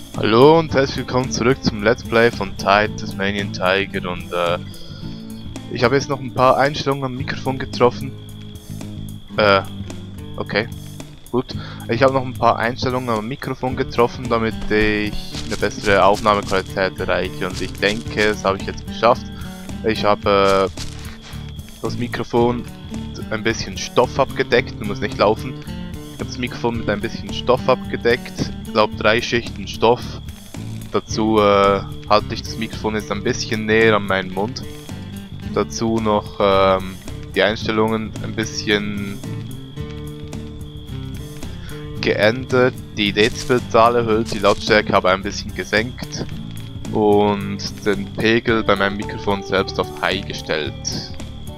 Hallo und herzlich willkommen zurück zum Let's Play von Tide Tasmanian Tiger und ich habe jetzt noch ein paar Einstellungen am Mikrofon getroffen. Okay, gut. Ich habe noch ein paar Einstellungen am Mikrofon getroffen, damit ich eine bessere Aufnahmequalität erreiche und ich denke, das habe ich jetzt geschafft. Ich habe das Mikrofon ein bisschen Stoff abgedeckt, du musst nicht laufen. Ich habe das Mikrofon mit ein bisschen Stoff abgedeckt, ich glaube 3 Schichten Stoff. Dazu halte ich das Mikrofon jetzt ein bisschen näher an meinen Mund. Dazu noch die Einstellungen ein bisschen geändert, die Dezibelzahl erhöht, die Lautstärke aber ein bisschen gesenkt und den Pegel bei meinem Mikrofon selbst auf High gestellt.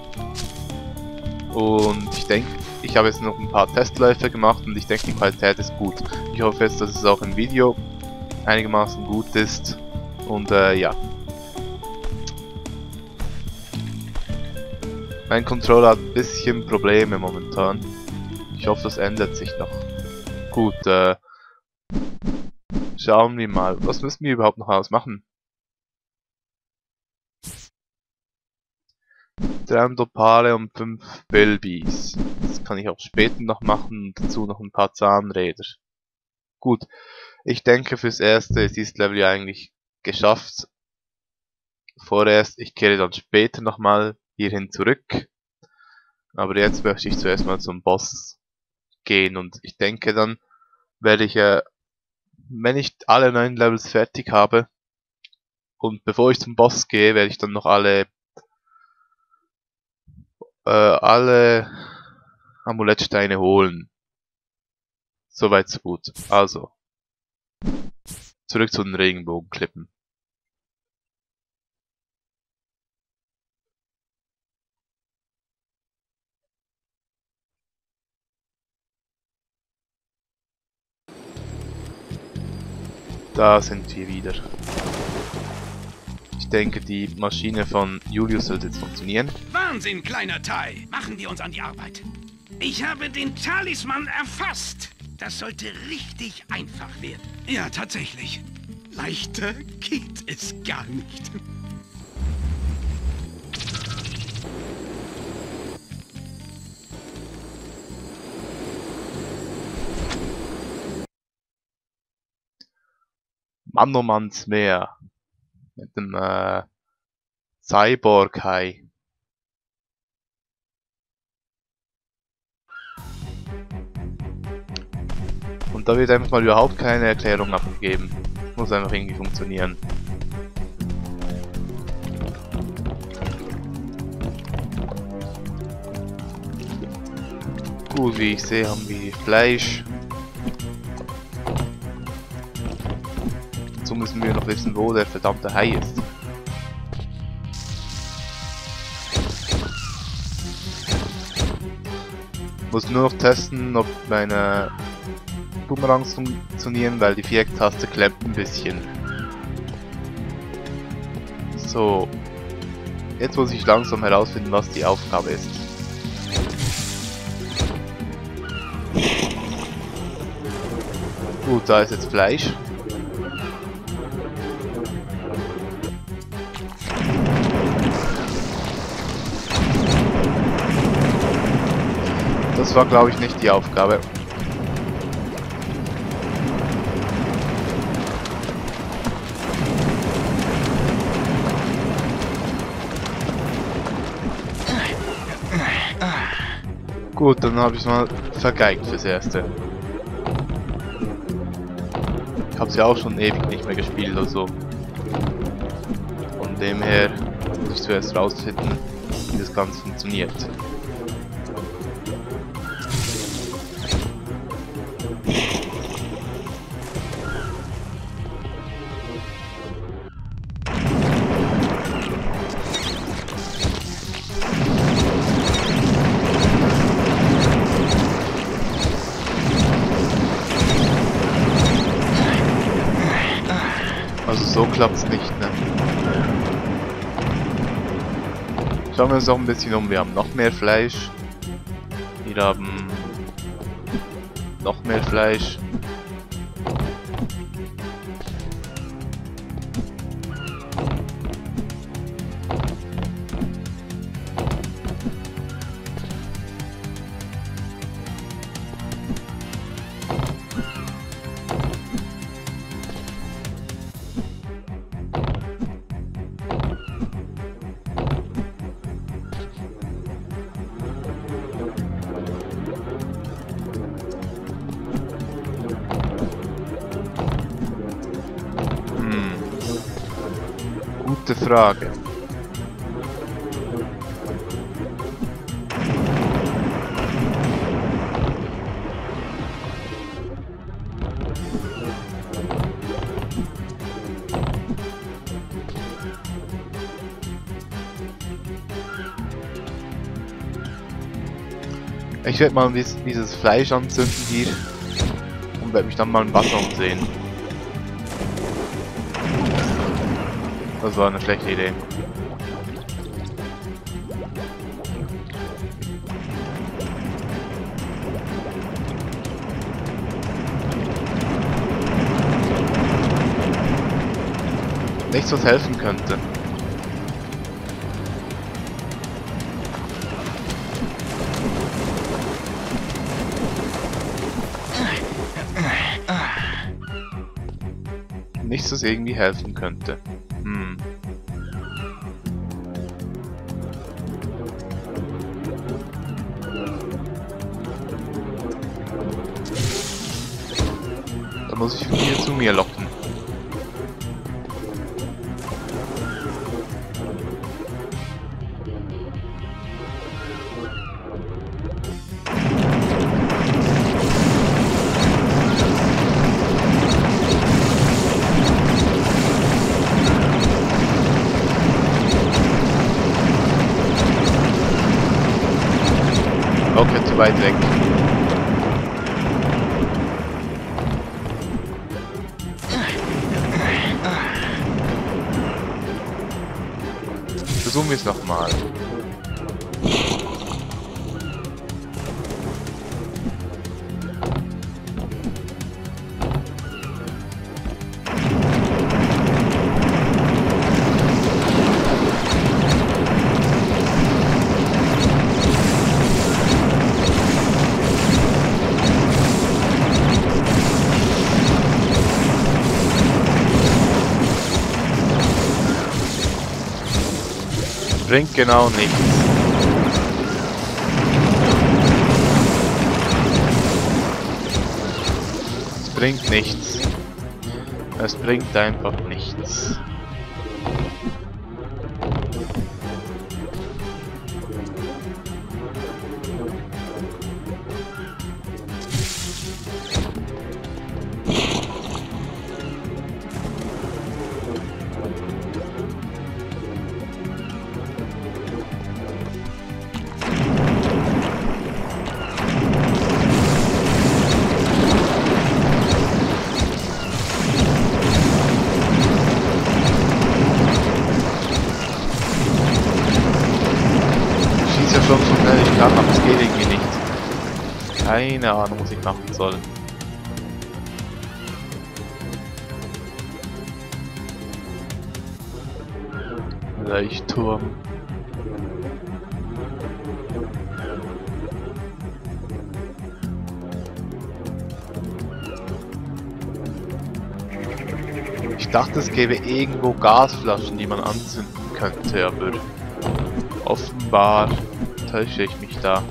Und ich denke, ich habe jetzt noch ein paar Testläufe gemacht und ich denke, die Qualität ist gut. Ich hoffe jetzt, dass es auch im Video einigermaßen gut ist und ja. Mein Controller hat ein bisschen Probleme momentan. Ich hoffe, das ändert sich noch. Gut, schauen wir mal. Was müssen wir überhaupt noch ausmachen? 3 Opale und 5 Bilbies. Das kann ich auch später noch machen und dazu noch ein paar Zahnräder. Gut, ich denke fürs Erste ist dieses Level ja eigentlich geschafft. Vorerst, ich kehre dann später nochmal hierhin zurück. Aber jetzt möchte ich zuerst mal zum Boss gehen und ich denke dann werde ich, wenn ich alle 9 Levels fertig habe und bevor ich zum Boss gehe, werde ich dann noch alle Amulettsteine holen. Soweit so gut. Also, zurück zu den Regenbogenklippen. Da sind wir wieder. Ich denke, die Maschine von Julius sollte jetzt funktionieren. Wahnsinn, kleiner Tai! Machen wir uns an die Arbeit. Ich habe den Talisman erfasst. Das sollte richtig einfach werden. Ja, tatsächlich. Leichter geht es gar nicht. Mann oh Manns Meer. Mit dem Cyborg-Hai. Und da wird einfach mal überhaupt keine Erklärung abgegeben. Muss einfach irgendwie funktionieren. Gut, wie ich sehe, haben wir Fleisch. Dazu müssen wir noch wissen, wo der verdammte Hai ist. Muss nur noch testen, ob meine Boomerangs funktionieren, weil die Viereck-Taste klemmt ein bisschen. So. Jetzt muss ich langsam herausfinden, was die Aufgabe ist. Gut, da ist jetzt Fleisch. Das war, glaube ich, nicht die Aufgabe. Gut, dann habe ich mal vergeigt fürs Erste. Ich habe sie auch schon ewig nicht mehr gespielt oder so. Von dem her muss ich zuerst rausfinden, wie das Ganze funktioniert. Also so klappt's nicht, ne? Schauen wir uns auch ein bisschen um. Wir haben noch mehr Fleisch. Wir haben noch mehr Fleisch. Gute Frage. Ich werde mal dieses Fleisch anzünden hier und werde mich dann mal im Wasser umsehen. Das war eine schlechte Idee. Nichts, was helfen könnte. Nichts, was irgendwie helfen könnte. Da muss ich hier zu mir locken. Okay, zu weit weg. Versuchen wir es nochmal. Bringt genau nichts. Es bringt nichts. Es bringt einfach nichts. Schon so schnell ich kann, aber es geht irgendwie nicht. Keine Ahnung, was ich machen soll. Leuchtturm. Ich dachte, es gäbe irgendwo Gasflaschen, die man anzünden könnte, aber offenbar täusche ich mich da.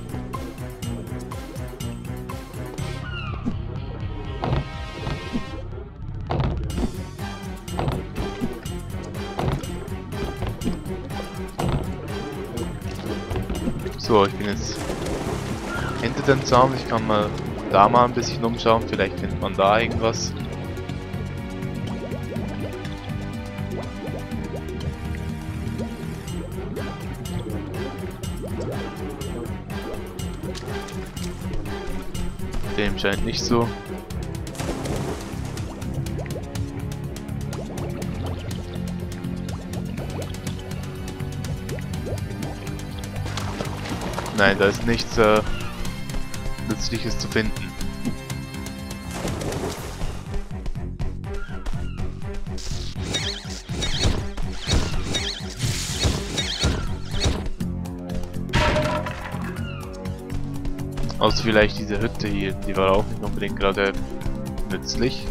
So, ich bin jetzt hinter dem Zaun. Ich kann mal da mal ein bisschen umschauen. Vielleicht findet man da irgendwas. Dem scheint nicht so. Nein, da ist nichts Nützliches zu finden. Außer vielleicht diese Hütte hier, die war auch nicht unbedingt gerade nützlich.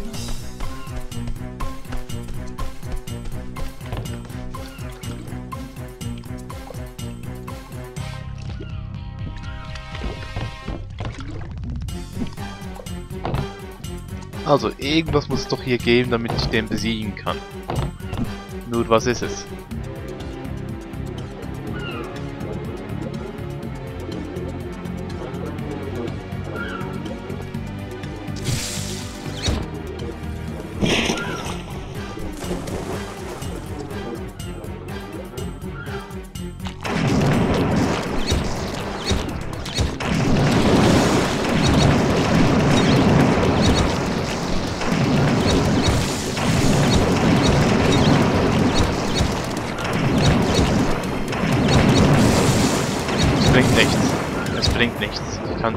Also irgendwas muss es doch hier geben, damit ich den besiegen kann. Nur was ist es?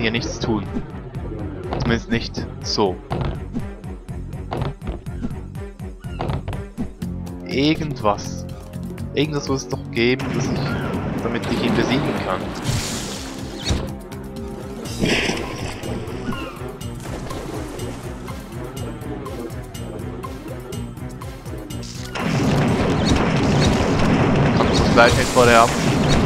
hier nichts tun. Zumindest nicht so. Irgendwas. Irgendwas muss es doch geben, damit ich ihn besiegen kann. Kann ich das Fleisch nicht vorher ab?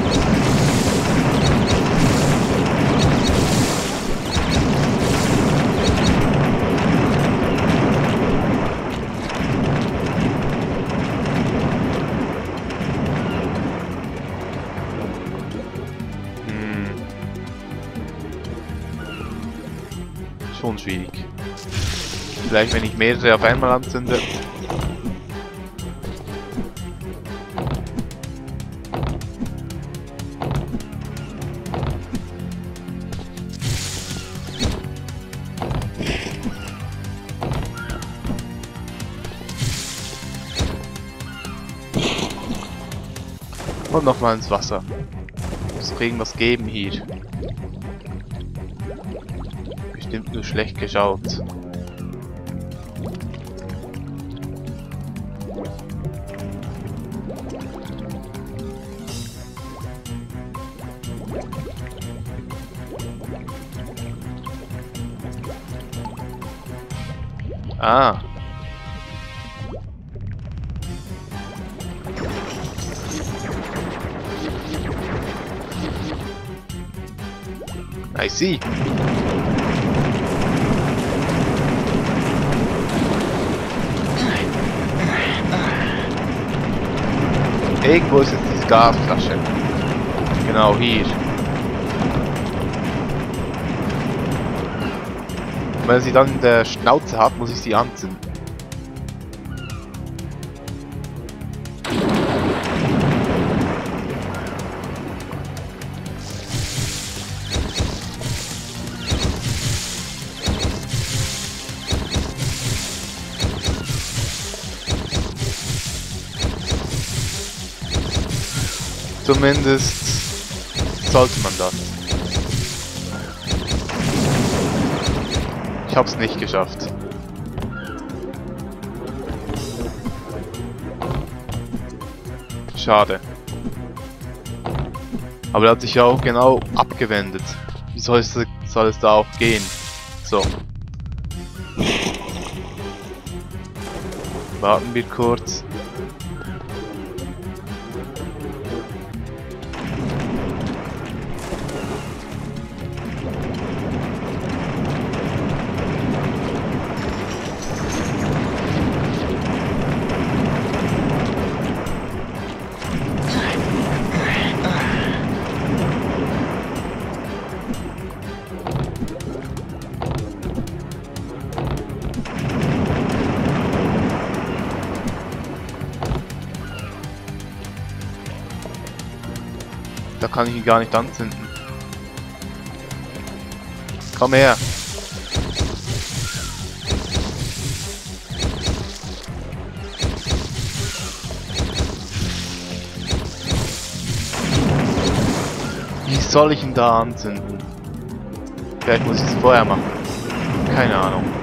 Schon schwierig. Vielleicht wenn ich mehrere auf einmal anzünde. Und nochmal ins Wasser. Muss doch irgendwas geben hier. Bestimmt nur schlecht geschaut. Ah. I see. Irgendwo ist jetzt diese Gasflasche. Genau hier. Und wenn er sie dann in der Schnauze hat, muss ich sie anzünden. Zumindest sollte man das. Ich hab's nicht geschafft. Schade. Aber er hat sich ja auch genau abgewendet. Wie soll es da auch gehen? So. Warten wir kurz. Da kann ich ihn gar nicht anzünden. Komm her. Wie soll ich ihn da anzünden? Vielleicht muss ich es vorher machen. Keine Ahnung.